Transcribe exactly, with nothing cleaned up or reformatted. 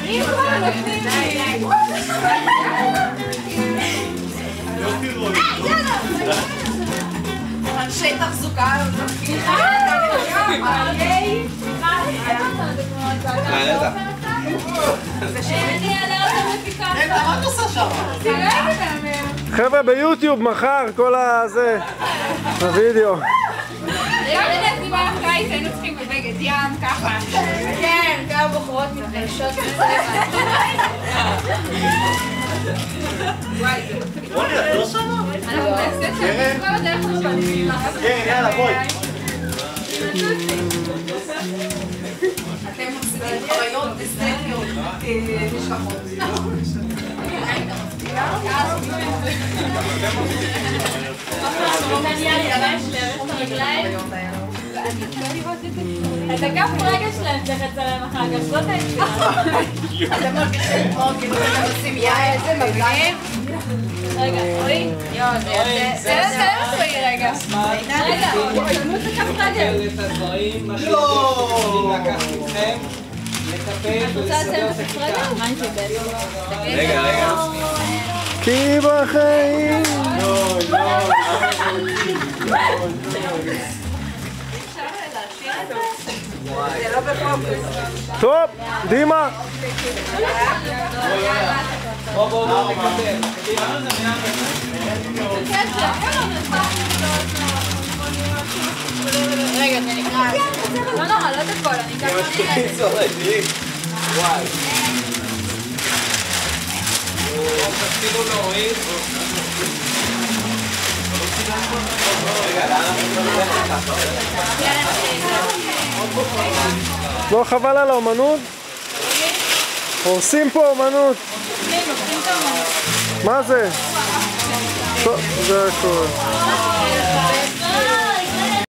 אם כבר נותנים לי. אנשי תחזוקה. סליחה. חבר'ה ביוטיוב מחר כל הזה, הווידאו. היינו צריכים בבגד ים ככה. כן, כמה בחורות מתלשות. רוני, את לא שמה? אנחנו נעשה שם כל הדרך לשם. כן, יאללה, בואי. אתם מחזיקים חוויות אסתטיות נשכחות. את הכף רגע שלהם צריך לצלם אחר כך, זאת היצירה. אתם מרגישים כמו כאילו אתם עושים יאי, איזה מגניב. רגע, רואי. יואו, זה יפה. זה לצלם אותי רגע. רגע, תצלמו את הכף רגע. לא! את רוצה לצלם את הכף רגע? מה עם זה בעצם? רגע, רגע. כי בחיים. לא, לא. זה לא בפוקוס. טוב, דימה. בוא, בוא, בוא, נקבל. רגע, זה נקרא. לא נורא, לא את הכל, אני אקח תראי. וואי. תפסידו להוריד. לא חבל על האומנות? הורסים פה אומנות. מה זה? טוב, זה קורה.